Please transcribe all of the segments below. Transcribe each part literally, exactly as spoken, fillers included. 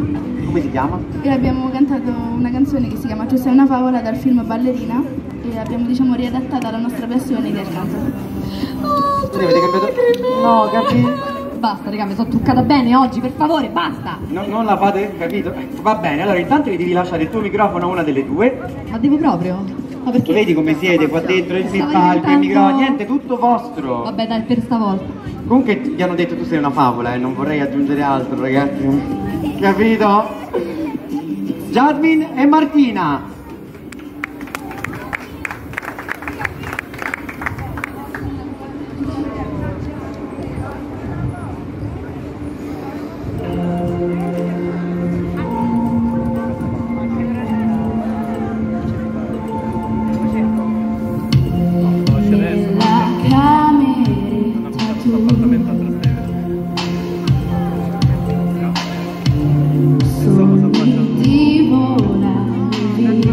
Come si chiama? E abbiamo cantato una canzone che si chiama Tu sei una favola dal film Ballerina e abbiamo diciamo riadattata alla nostra versione che è il canto. Oh, Quindi avete cambiato? No, capito? Basta, raga, mi sono truccata bene oggi, per favore, basta! No, non la fate, capito? Eh, Va bene, allora intanto gli devi lasciare il tuo microfono a una delle due. Ma devo proprio? Ma perché? Vedi come siete qua dentro, il Stava palco, il diventando- microfono, niente, tutto vostro. Vabbè, dai, per stavolta. Comunque gli hanno detto tu sei una favola e eh, non vorrei aggiungere altro, ragazzi. Capito? Jasmine e Martina. Ti vola via.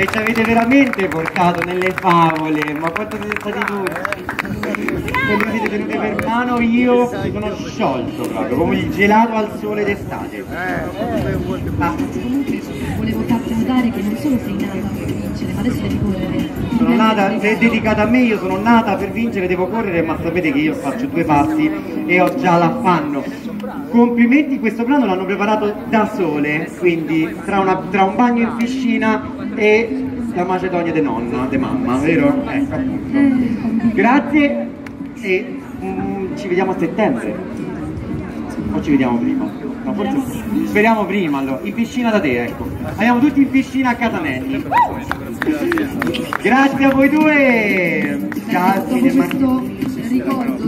ci avete veramente portato nelle favole, ma quanto siete stati duri. Quando siete venuti per mano io mi sono sciolto proprio, come il gelato al sole d'estate. Ah. Comunque volevo farti notare che non solo sei nata per vincere, ma adesso devi correre. Sono nata, se è dedicata a me, io sono nata per vincere, devo correre, ma sapete che io faccio due passi e ho già l'affanno. Complimenti, questo brano l'hanno preparato da sole, quindi tra, una, tra un bagno in piscina e la macedonia di nonna, di mamma, vero? Ecco appunto. Grazie e mm, ci vediamo a settembre. O ci vediamo prima? No, forse speriamo prima allora, in piscina da te, ecco. Andiamo tutti in piscina a Casanetti. Grazie a voi due! Ciao, dopo questo ricordo